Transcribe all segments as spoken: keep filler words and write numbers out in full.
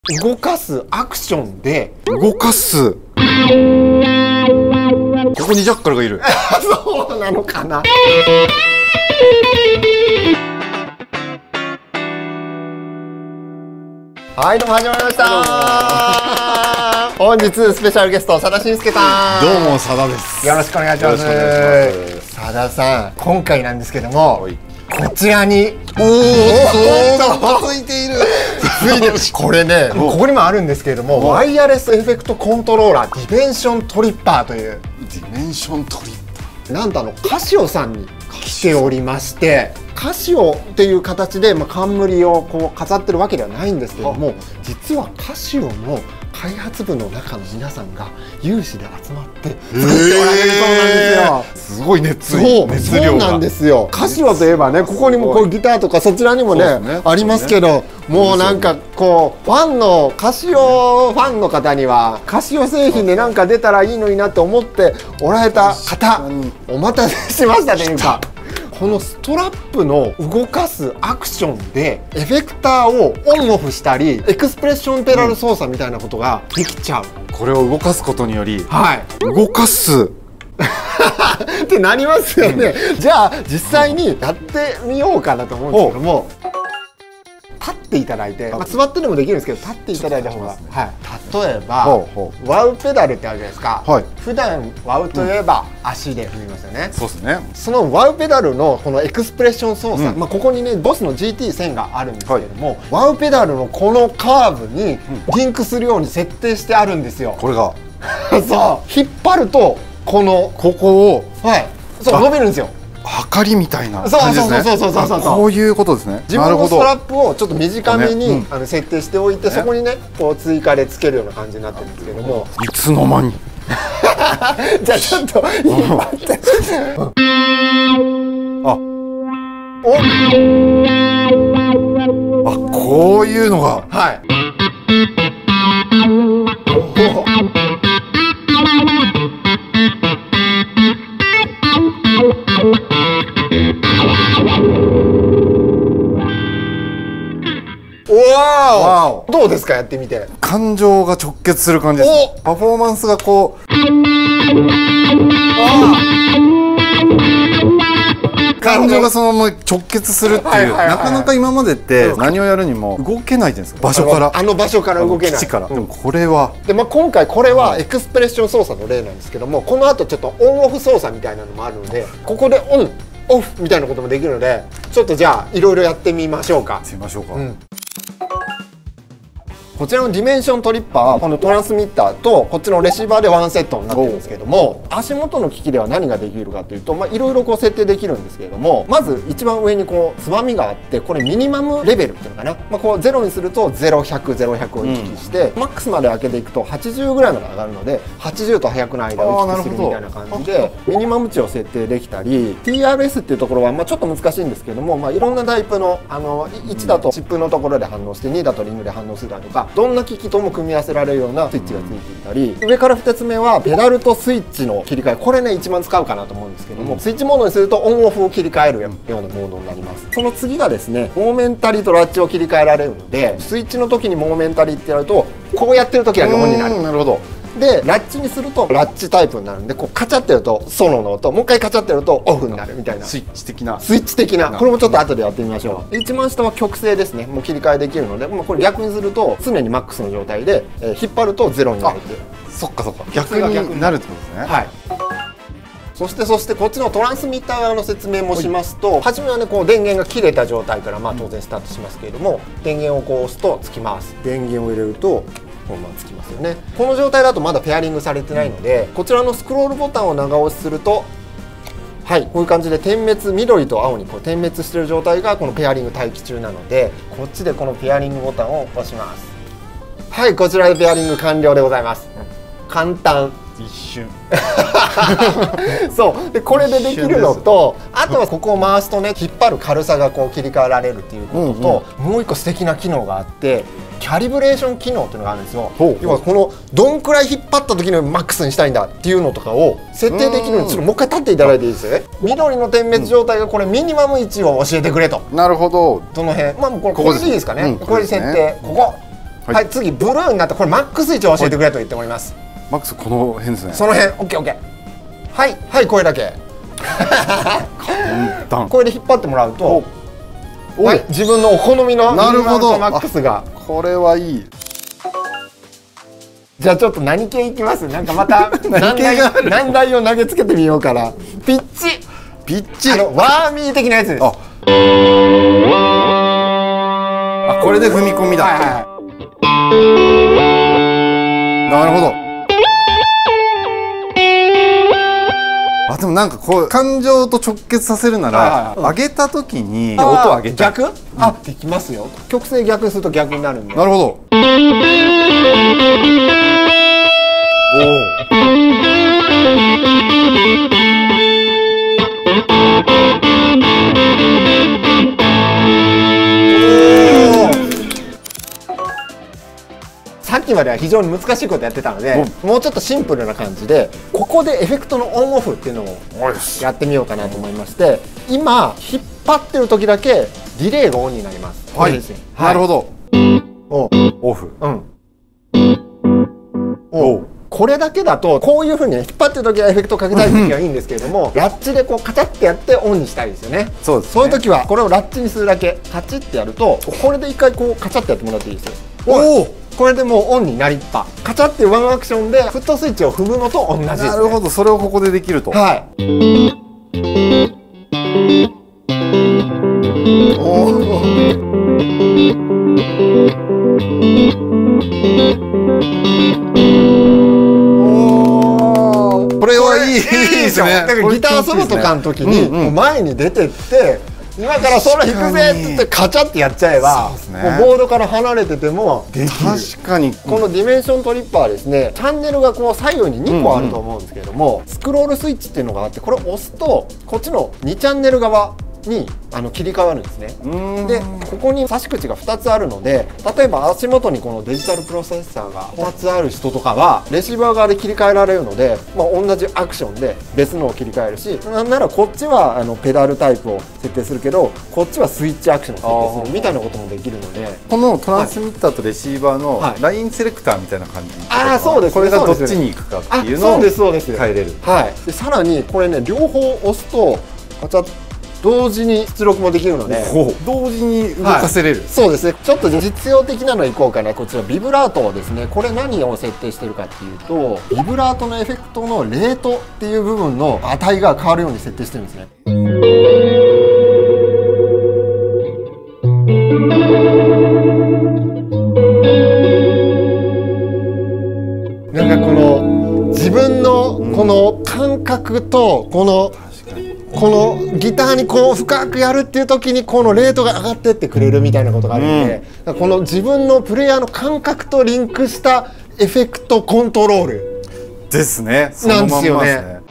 動かすアクションで動かす。ここにジャッカルがいる。 そうなのかな。はい、どうも始まりました。本日スペシャルゲスト佐田慎介さん。 どうも佐田です。 よろしくお願いします。佐田さん、今回なんですけども、こちらにおお、ついている。 ついてこれね、ここにもあるんですけれども、ワイヤレスエフェクトコントローラーディメンショントリッパーという。 ディメンショントリッパー。 なんとあのカシオさんに来ておりまして、カシオっていう形で、まあ、冠をこう飾ってるわけではないんですけれども、実はカシオの開発部の中の皆さんが有志で集まって作っておられるそうなんですよ。 すごい熱意、 熱量が。 そうなんですよ。カシオといえばね、ここにもこうギターとかそちらにもねありますけど、もうなんかこうファンのカシオファンの方にはカシオ製品でなんか出たらいいのになって思っておられた方、お待たせしましたというか。このストラップの動かすアクションでエフェクターをオンオフしたりエクスプレッションペダル操作みたいなことができちゃう、 うん、これを動かすことにより、 はい、 動かすってなりますよね、うん、じゃあ実際にやってみようかなと思うんですけども、立っていただいて、まあ、座ってでもできるんですけど立っていただいた方が、はい、例えばワウペダルってあるじゃないですか、はい、普段ワウといえば足で踏みますよね、うん、そうですね。そのワウペダルのこのエクスプレッション操作、うん、まあここにねボスの ジーティーせん があるんですけれども、はい、ワウペダルのこのカーブにリンクするように設定してあるんですよ。これがそう引っ張るとこのここを、はい、そう伸びるんですよ。 はかりみたいな感じですね。 そうそうそうそうそう。 こういうことですね。 自分のストラップをちょっと短めに、ね、うん、あの設定しておいて、ね、そこにねこう追加でつけるような感じになってるんですけども。 いつの間に。 じゃあちょっと引っ張って。 あ。お。あ、こういうのが。 はい。わー、どうですか、やってみて。 感情が直結する感じです。パフォーマンスがこう感情がそのまま直結するっていう、なかなか今までって何をやるにも動けないじゃないですか、場所から、 あの場所から動けない、 基地から。でもこれはで、まあ、今回これはエクスプレッション操作の例なんですけども、このあとちょっとオンオフ操作みたいなのもあるので、ここでオンオフみたいなこともできるので、ちょっとじゃあいろいろやってみましょうか。 やってみましょうか。うん、 こちらのディメンショントリッパー、このトランスミッターとこっちのレシーバーでワンセットになってるんですけども、足元の機器では何ができるかというと、まあいろいろこう設定できるんですけれども、まず一番上にこうつまみがあって、これミニマムレベルっていうのかな、まあこうゼロにするとゼロ、ひゃく、ゼロ、ひゃくを行き来して、うん、マックスまで開けていくとはちじゅうぐらいまで上がるので、はちじゅうとひゃくの間を行き来するみたいな感じでミニマム値を設定できたり、 ティーアールエス っていうところはまあちょっと難しいんですけども、まあいろんなタイプのあのいちだとチップのところで反応して、にだとリングで反応するだとか、どんな機器とも組み合わせられるようなスイッチがついていたり、上からふたつめはペダルとスイッチの切り替え、これね一番使うかなと思うんですけども、スイッチモードにするとオンオフを切り替えるようなモードになります。その次がですね、モーメンタリとラッチを切り替えられるので、スイッチの時にモーメンタリってやるとこうやってる時だけオンになる。なるほど。でラッチにするとラッチタイプになるんで、こうカチャってやるとソロの音、もう一回カチャってやるとオフになるみたいな、 スイッチ的なスイッチ的な、これもちょっと後でやってみましょう。一番下は曲線ですね、もう切り替えできるので、もうこれ逆にすると常にマックスの状態で、えー、引っ張るとゼロになるっていう。 そっかそっか、逆になるってことですね。 はい。そしてそしてこっちのトランスミッター側の説明もしますと、初めはねこう電源が切れた状態からまあ当然スタートしますけれども、電源をこう押すとつきます。電源を入れるとこのままつきますよね。この状態だとまだペアリングされてないので、こちらのスクロールボタンを長押しすると、はい、こういう感じで点滅、緑と青にこう点滅している状態がこのペアリング待機中なので、こっちでこのペアリングボタンを押します。はい、こちらでペアリング完了でございます。簡単。 一瞬そうで、これでできるのと、あとはここを回すとね引っ張る軽さがこう切り替えられるっていうことと、うんうん、もう一個素敵な機能があって、キャリブレーション機能っていうのがあるんですよ。要はこのどんくらい引っ張った時のマックスにしたいんだっていうのとかを設定できるので、ちょっともう一回立っていただいていいですね。緑の点滅状態がこれミニマム位置を教えてくれと。 なるほど。 その辺、まあこれこれでいいですかね。これで設定、ここはい、はい、次ブルーになってこれマックス位置を教えてくれと言っております。 マックスこの辺ですね。 その辺 オーケーオーケー。はいはい、これだけ簡単。 これで引っ張ってもらうと、はい、自分のお好みのなるほどマックスが。 これはいい。 じゃあちょっと何系いきます。なんかまた難題難題を投げつけてみようから。ピッチピッチ、 あのワーミー的なやつです。ああ、これで踏み込みだ。はいはい、なるほど。あ、でもなんかこう感情と直結させるなら、上げた時に音を上げたい。 逆？あ、できますよ。曲線逆すると逆になるんで。 なるほど。おお。 さっきまでは非常に難しいことやってたので、もうちょっとシンプルな感じで、ここでエフェクトのオンオフっていうのをやってみようかなと思いまして、今引っ張ってる時だけディレイがオンになります。 はい、なるほど。 おオフ。 うん。おこれだけだとこういうふうに引っ張ってる時はエフェクトかけたい時はいいんですけれども、ラッチでこうカチャってやってオンにしたいですよね。 そうですね。 そういう時はこれをラッチにするだけカチってやると、これで一回こうカチャってやってもらっていいですよ。おお、これでもうオンになりっぱ。カチャってワンアクションでフットスイッチを踏むのと同じです、ね。 なるほど、それをここでできると。 はい。おお。 これはいいですね。 だからギターソロとかの時に前に出てって今からソロ弾くぜって言ってカチャってやっちゃえば、もうボードから離れててもできる。 確かにこのディメンショントリッパーはですね、チャンネルがこう左右ににこあると思うんですけれども、スクロールスイッチっていうのがあって、これを押すとこっちのにチャンネル側にあの切り替わるんですね。でここに差し口がふたつあるので、例えば足元にこのデジタルプロセッサーがふたつある人とかはレシーバー側で切り替えられるので、まあ、同じアクションで別のを切り替えるし、なんならこっちはあのペダルタイプを設定するけど、こっちはスイッチアクションを設定するみたいなこともできるので、 このトランスミッターとレシーバーのラインセレクターみたいな感じ、 ああそうです、 これがどっちに行くかっていうのを変えれる。 はい。でさらにこれね、両方押すとガチャッ同時に出力もできるので、 同時に動かせれる、 はい、そうですね。ちょっと実用的なのいこうかな。こちらビブラートですね。これ何を設定してるかっていうと、ビブラートのエフェクトのレートっていう部分の値が変わるように設定してるんですね。なんかこの自分のこの感覚とこのこのギターにこう深くやるっていう時にこのレートが上がってってくれるみたいなことがあるので、うん、この自分のプレイヤーの感覚とリンクしたエフェクトコントロールですね。 なんですよね。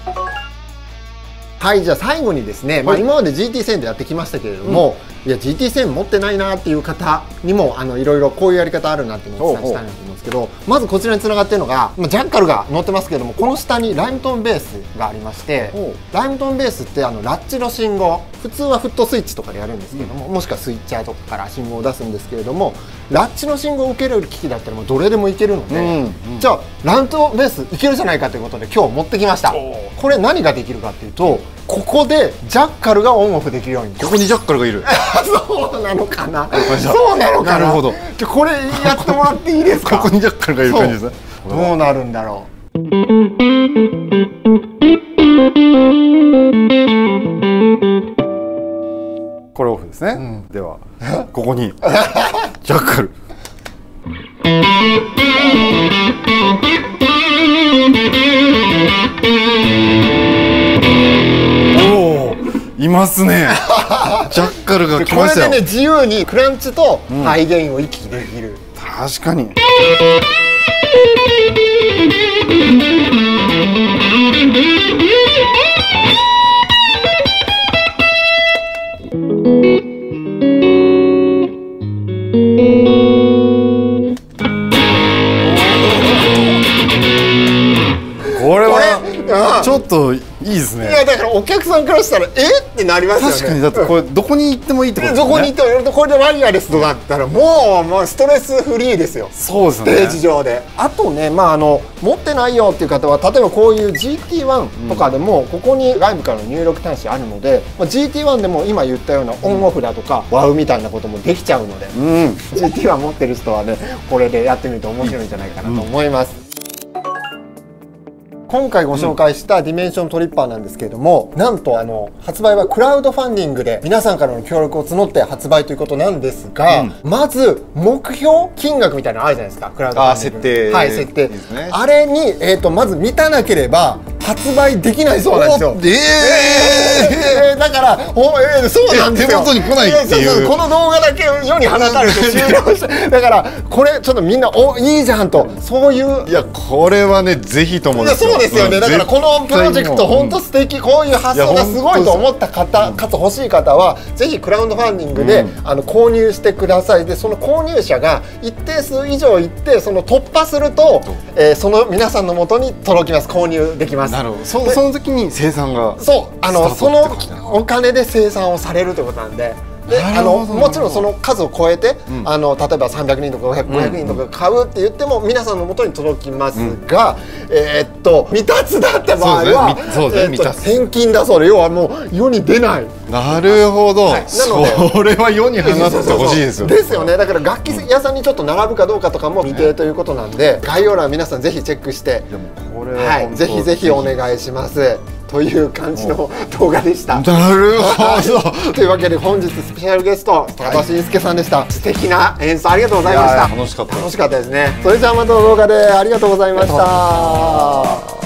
はい、じゃあ最後にですね、はい、まあ今まで ジーティーセブン でやってきましたけれども、うん、いや ジーティーセブン 持ってないなっていう方にもあのいろいろこういうやり方あるなっていうのをお伝えしたいなと思うんですけど、まずこちらにつながっているのが、まあ、ジャッカルが載ってますけれども、この下にライムトーンベースがありまして、ライムトーンベースってあのラッチの信号、普通はフットスイッチとかでやるんですけれども、うん、もしくはスイッチャーとかから信号を出すんですけれども、ラッチの信号を受けれる機器だったらもうどれでもいけるので、うんうん、じゃあライムトーンベースいけるじゃないかということで今日持ってきました。これ何ができるかっていうと、ここでジャッカルがオンオフできるように。 ここにジャッカルがいる。 そうなのかな。そうなのかな。 なるほど。 じゃこれやってもらっていいですか。 ここにジャッカルがいる感じですね。 どうなるんだろう。 これオフですね。うん、ではここにジャッカル。いますね。ジャッカルが来ましたよ。 これでね、自由にクランチとハイゲインを行き来できる、うん、 確かに。これはちょっといいですね。 いやだからお客さんからしたらえってなりますよね。 確かにだってこれどこに行ってもいいってことですね。 どこに行ってもこれでワイヤレスとかだったらもうもうストレスフリーですよ。 そうですね。 ステージ上で。あとね、まああの持ってないよっていう方は例えばこういう ジーティーワン とかでもここに外部からの入力端子あるので、まあ、ジーティーワン でも今言ったようなオンオフだとかワウみたいなこともできちゃうので、うん、ジーティーワン 持ってる人はねこれでやってみると面白いんじゃないかなと思います。うん、今回ご紹介したディメンショントリッパーなんですけれども、なんとあの発売はクラウドファンディングで皆さんからの協力を募って発売ということなんですが、うん、まず目標金額みたいなのあるじゃないですか。クラウドファンディング、設定、はい設定、いいですね、あれに、えーとまず満たなければ発売できないそうなんですよ。えー、えー、だからお、えー、そうなんですよ。 手元に来ないっていう、 そうそう、この動画だけ世に放たれて終了してだからこれちょっとみんなおいいじゃんと、そういう、 いやこれはねぜひともですよ。 そうですよね、うん、だからこのプロジェクト本当素敵、こういう発想がすごいと思った方かつ欲しい方はぜひクラウドファンディングで、うん、あの購入してください。でその購入者が一定数以上いってその突破すると、えー、その皆さんの元に届きます。購入できます。 なるほど。そ, その時に生産がそうあのそのお金で生産をされるということなんで。であのもちろんその数を超えて、うん、あの例えばさんびゃくにんとかごひゃくにんとか買うって言っても皆さんの元に届きますが、うん、えー、っと未達だった場合は返金だそうで、要はもう世に出ない。 なるほど、はい、なのでそれは世に放ってほしいですよ。 ですよね。だから楽器屋さんにちょっと並ぶかどうかとかも未定ということなんで、概要欄皆さんぜひチェックして、これは、はい、ぜひぜひお願いしますという感じの動画でした。 なるほど。 というわけで本日スペシャルゲスト高田伸介さんでした。素敵な演奏ありがとうございました。 楽しかった。 楽しかったですね。それじゃあまた動画でありがとうございました。